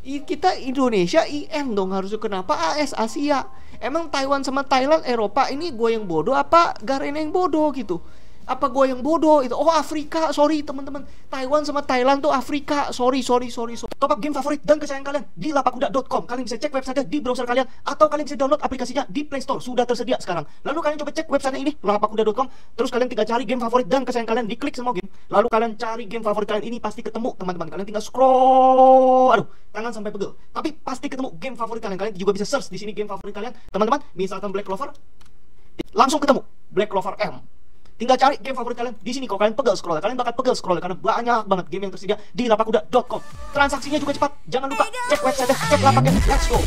Kita Indonesia IN dong harusnya, kenapa AS Asia? Emang Taiwan sama Thailand Eropa ini gue yang bodoh apa Garena yang bodoh gitu? Apa gue yang bodoh itu? Oh Afrika, sorry teman-teman. Taiwan sama Thailand tuh Afrika. Sorry. Top up game favorit dan kesayangan kalian di lapakuda.com. Kalian bisa cek website di browser kalian, atau kalian bisa download aplikasinya di Play Store, sudah tersedia sekarang. Lalu kalian coba cek website ini lapakuda.com. Terus kalian tinggal cari game favorit dan kesayangan kalian, diklik semua game. Lalu kalian cari game favorit kalian, ini pasti ketemu teman-teman. Kalian tinggal scroll, aduh tangan sampai pegel, tapi pasti ketemu game favorit kalian. Kalian juga bisa search di sini game favorit kalian teman-teman. Misalkan Black Clover, langsung ketemu Black Clover M. Tinggal cari game favorit kalian di sini. Kalau kalian pegel scroll, kalian bakal pegel scroll karena banyak banget game yang tersedia di lapakuda.com. Transaksinya juga cepat. Jangan lupa cek website, cek lapaknya. Let's go.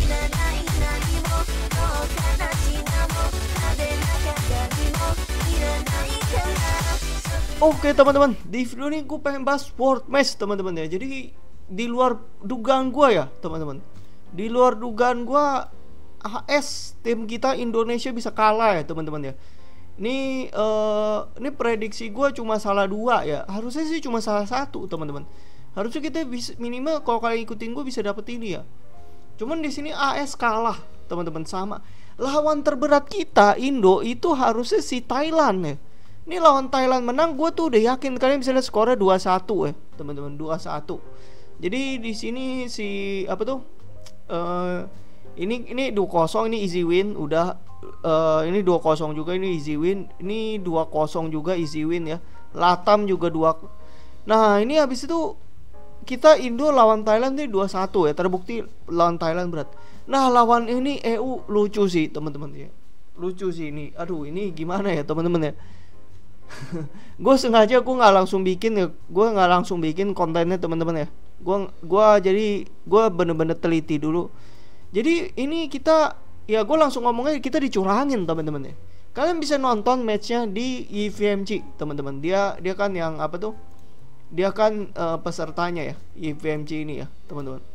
Oke teman-teman, di video ini gue pengen bahas World Match teman-teman ya. Jadi di luar dugaan gue ya teman-teman, di luar dugaan gue, AS tim kita Indonesia bisa kalah ya teman-teman ya. Ini prediksi gue cuma salah 2 ya. Harusnya sih cuma salah 1 teman-teman. Harusnya kita bisa minimal, kalau kalian ikutin gue bisa dapet ini ya. Cuman di sini AS kalah teman-teman sama lawan terberat kita Indo itu harusnya si Thailand ya. Ini lawan Thailand menang, gue tuh udah yakin. Kalian bisa lihat skornya 2-1 ya teman-teman, 2-1. Jadi di sini si apa tuh? Ini 2-0, ini easy win udah. Ini 2-0 juga, ini easy win. Ini 2-0 juga easy win ya. Latam juga 2. Nah ini habis itu kita Indo lawan Thailand nih 2-1 ya. Terbukti lawan Thailand berat. Nah lawan ini EU lucu sih teman-teman ya. Lucu sih ini. Aduh ini gimana ya teman-teman ya. Gue sengaja gue nggak langsung bikin ya. Gue nggak langsung bikin kontennya teman-teman ya. Gue bener-bener teliti dulu. Jadi ini kita ya, gue langsung ngomongnya kita dicurangin teman-teman ya. Kalian bisa nonton matchnya di EVMC teman-teman. Dia kan yang apa tuh? Dia kan pesertanya ya, EVMC ini ya teman-teman.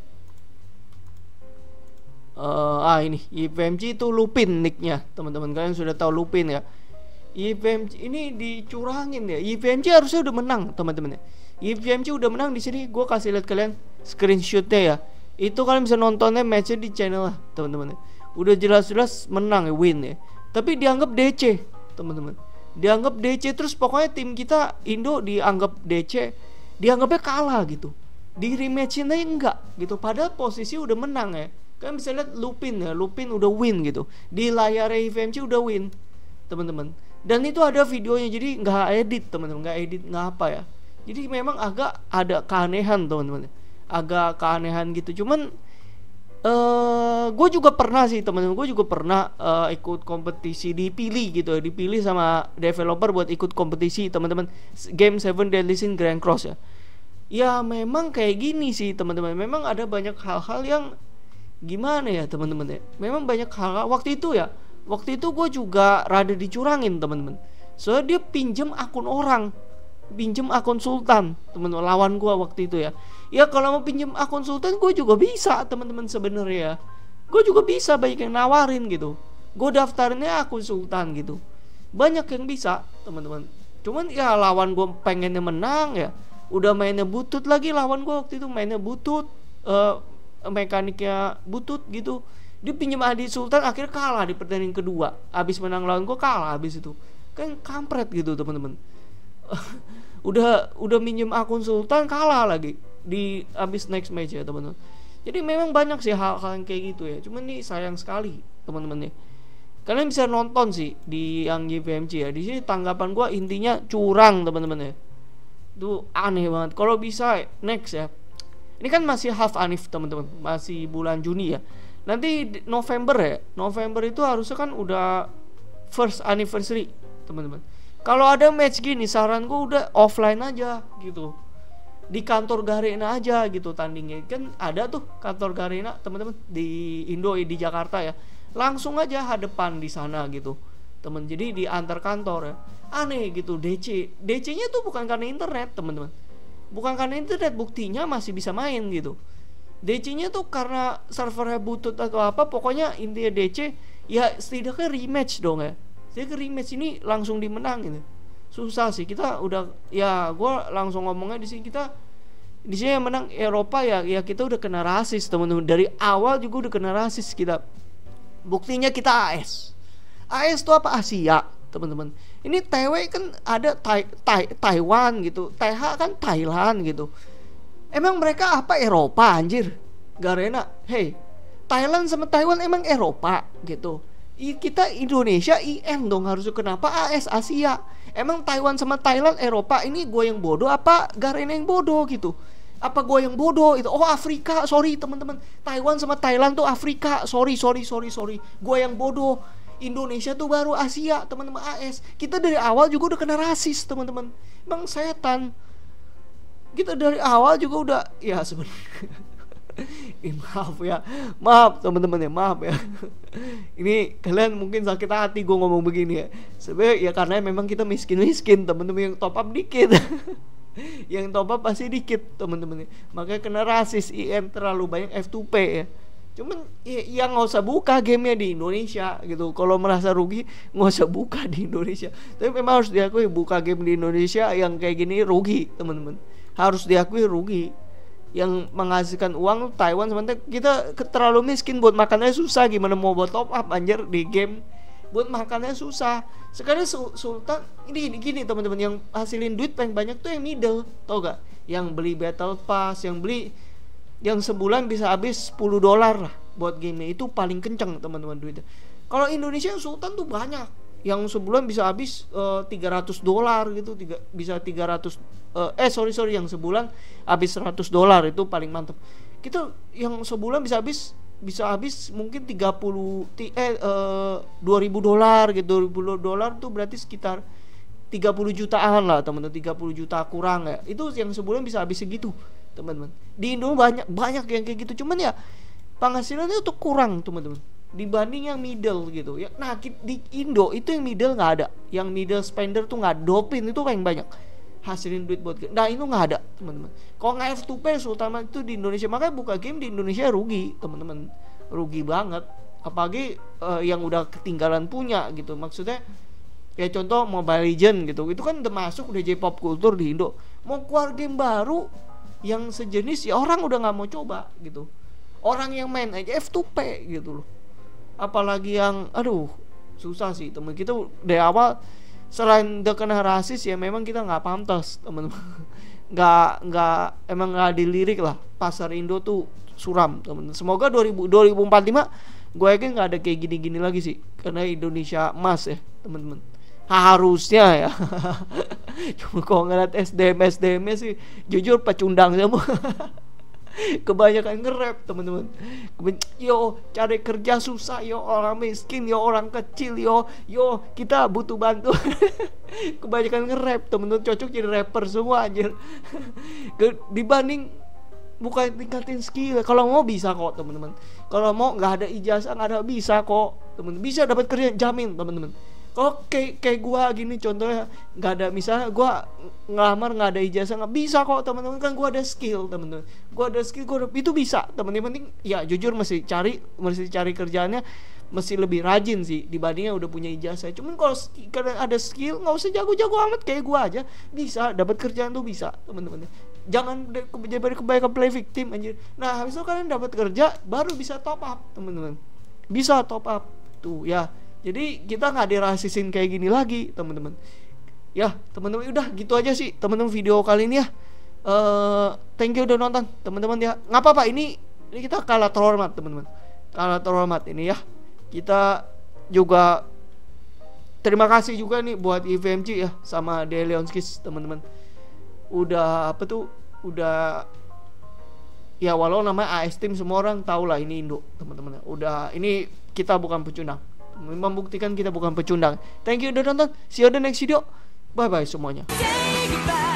Ini EVMC itu Lupin nicknya teman-teman. Kalian sudah tahu Lupin ya. EVMC ini dicurangin ya. EVMC harusnya udah menang teman-teman ya. EVMC udah menang. Di sini gue kasih lihat kalian screenshotnya ya. Itu kalian bisa nontonnya matchnya di channel lah teman-teman ya. Udah jelas-jelas menang ya, win ya. Tapi dianggap DC teman-teman. Dianggap DC terus, pokoknya tim kita Indo dianggap DC, dianggapnya kalah gitu. Di rematch-nya enggak gitu. Padahal posisi udah menang ya. Kalian bisa lihat Lupin ya, Lupin udah win gitu. Di layar EVMC udah win teman-teman. Dan itu ada videonya, jadi nggak edit teman-teman, nggak edit nggak apa ya. Jadi memang agak ada keanehan teman-teman. Agak keanehan gitu. Cuman gue juga pernah sih teman-teman, gue juga pernah ikut kompetisi, dipilih gitu ya, dipilih sama developer buat ikut kompetisi teman-teman, game Seven Deadly Sins Grand Cross ya. Ya memang kayak gini sih teman-teman, memang ada banyak hal-hal yang gimana ya teman-teman ya. Memang banyak hal waktu itu ya. Waktu itu gue juga rada dicurangin teman-teman. Soalnya dia pinjem akun orang, pinjem akun Sultan teman-teman, lawan gue waktu itu ya. Ya kalau mau pinjem akun Sultan gue juga bisa teman-teman sebenarnya. Gue juga bisa, banyak yang nawarin gitu. Gue daftarnya akun Sultan gitu. Banyak yang bisa teman-teman. Cuman ya lawan gue pengennya menang ya. Udah mainnya butut lagi, lawan gue waktu itu mainnya butut, mekaniknya butut gitu. Dia pinjem Adi Sultan, akhirnya kalah di pertandingan kedua. Abis menang lawan gue kalah abis itu. Kan kampret gitu teman-teman. udah minjem akun Sultan kalah lagi di abis next match ya teman-teman. Jadi memang banyak sih hal-hal yang kayak gitu ya. Cuman nih sayang sekali teman-teman ya. Kalian bisa nonton sih di yang YVMC ya. Di sini tanggapan gua intinya curang teman-teman ya. Itu aneh banget. Kalau bisa next ya. Ini kan masih half anif teman-teman. Masih bulan Juni ya. Nanti November ya. November itu harusnya kan udah first anniversary teman-teman. Kalau ada match gini, saran gue udah offline aja gitu. Di kantor Garena aja gitu tandingnya. Kan ada tuh kantor Garena teman-teman di Indo, di Jakarta ya. Langsung aja hadapan di sana gitu teman. Jadi di antar kantor ya. Aneh gitu DC-nya tuh bukan karena internet teman-teman. Bukan karena internet, buktinya masih bisa main gitu. DC-nya tuh karena servernya butut atau apa. Pokoknya intinya DC ya setidaknya rematch dong ya. Jadi rematch ini langsung dimenangin. Susah sih, kita udah ya gue langsung ngomongnya di sini, kita Di sini yang menang Eropa ya kita udah kena rasis teman-teman. Dari awal juga udah kena rasis kita. Buktinya kita AS. AS itu apa? Asia, teman-teman. Ini TW kan ada Taiwan gitu. TH kan Thailand gitu. Emang mereka apa Eropa anjir? Garena. Hey, Thailand sama Taiwan emang Eropa gitu. Kita Indonesia IN dong harusnya. Kenapa AS Asia? Emang Taiwan sama Thailand Eropa? Ini gue yang bodoh apa Garena yang bodoh gitu? Apa gue yang bodoh itu? Oh Afrika, sorry teman-teman. Taiwan sama Thailand tuh Afrika. Sorry. Gue yang bodoh. Indonesia tuh baru Asia, teman-teman AS. Kita dari awal juga udah kena rasis, teman-teman. Emang setan. Kita dari awal juga udah ya sebenarnya. Maaf teman-teman ya, maaf ya. Ini kalian mungkin sakit hati gue ngomong begini ya. Sebenarnya ya karena memang kita miskin teman-teman, yang top up dikit. Yang top up pasti dikit teman-teman. Makanya kena rasis, IN terlalu banyak F2P ya. Cuman ya nggak usah buka gamenya di Indonesia gitu. Kalau merasa rugi nggak usah buka di Indonesia. Tapi memang harus diakui buka game di Indonesia yang kayak gini rugi teman-teman. Harus diakui rugi. Yang menghasilkan uang Taiwan sementara kita terlalu miskin, buat makannya susah. Gimana mau buat top up anjir di game? Buat makannya susah. Sekarang Sultan ini gini teman-teman, yang hasilin duit paling banyak tuh yang middle, tau gak? Yang beli battle pass, yang sebulan bisa habis $10 lah buat game itu paling kenceng teman-teman duitnya. Kalau Indonesia Sultan tuh banyak yang sebulan bisa habis $300 gitu, bisa 300 yang sebulan habis $100 itu paling mantep. Kita yang sebulan bisa habis mungkin $2.000 gitu. $2.000 tuh berarti sekitar 30 jutaan lah teman-teman, 30 juta kurang ya. Itu yang sebulan bisa habis segitu teman-teman. Di Indo banyak yang kayak gitu. Cuman ya penghasilannya tuh kurang teman-teman dibanding yang middle gitu ya. Nah di Indo itu yang middle nggak ada, yang middle spender tuh nggak, dopin itu paling banyak hasilin duit buat game. Nah itu nggak ada teman-teman. Kalau nggak F2P terutama itu di Indonesia, makanya buka game di Indonesia rugi teman-teman, rugi banget. Apalagi yang udah ketinggalan punya gitu. Maksudnya kayak contoh Mobile Legend gitu, itu kan udah masuk, udah jadi pop culture di Indo. Mau keluar game baru yang sejenis ya orang udah nggak mau coba gitu. Orang yang main aja F2P gitu loh. Apalagi yang susah sih teman. Kita dari awal selain udah kena rasis ya memang kita nggak pantas teman-teman. Emang nggak dilirik lah. Pasar Indo tuh suram teman. Semoga 2045 gue yakin nggak ada kayak gini-gini lagi sih, karena Indonesia emas ya teman-teman. Harusnya ya. Cuma kalau ngeliat SDM sih jujur pecundang semua. Kebanyakan nge-rap teman-teman. Yo cari kerja susah, yo orang miskin, yo orang kecil, yo kita butuh bantu. Kebanyakan nge-rap teman-teman, cocok jadi rapper semua anjir. Dibanding bukan tingkatin skill. Kalau mau bisa kok teman-teman. Kalau mau nggak ada ijazah nggak ada, bisa kok teman-teman. Bisa dapat kerja jamin teman-teman. Kalau kayak gua gini contohnya nggak ada, misalnya gua ngelamar nggak ada ijazah, nggak bisa kok teman-teman, kan gua ada skill teman-teman. Gua ada skill, itu bisa teman-teman. Penting ya jujur mesti cari kerjaannya mesti lebih rajin sih dibandingnya udah punya ijazah. Cuman kalau ada skill nggak usah jago-jago amat, kayak gua aja bisa dapat kerjaan tuh bisa teman-teman. Jangan kebanyakan play victim anjir. Nah habis itu kalian dapat kerja baru bisa top up teman-teman, bisa top up tuh ya. Jadi kita nggak dirasisin kayak gini lagi teman-teman. Ya teman-teman udah gitu aja sih teman-teman video kali ini ya. Thank you udah nonton teman-teman ya. Nggak apa-apa, ini kita kalah terhormat teman-teman, kalah terhormat ini ya. Kita juga terima kasih juga nih buat IVMG ya sama Deleonskis teman-teman. Udah udah ya walau namanya AS Team semua orang tahu lah ini Indo teman-teman. Udah, ini kita bukan pecundang, membuktikan kita bukan pecundang. Thank you udah nonton. See you on the next video. Bye bye semuanya.